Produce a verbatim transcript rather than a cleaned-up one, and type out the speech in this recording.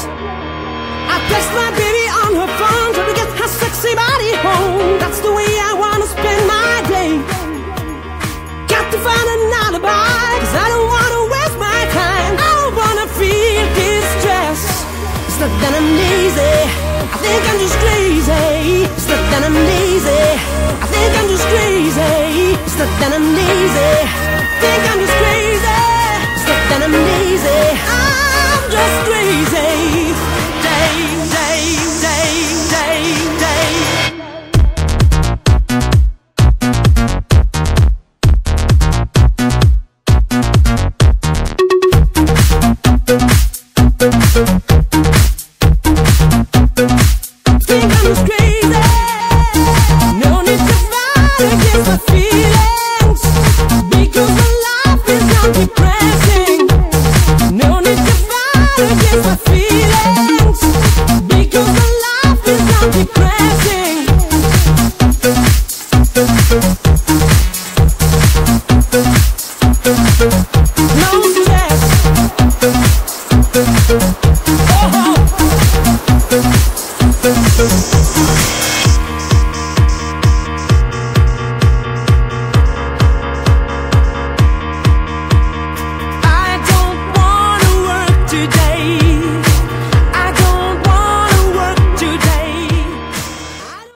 I text my baby on her phone, trying to get her sexy body home. That's the way I wanna spend my day. Got to find an alibi, cause I don't wanna waste my time. I don't wanna feel distress. It's not that I'm lazy, I think I'm just crazy. It's not that I'm lazy, I think I'm just crazy. It's not that I'm lazy, I think I'm just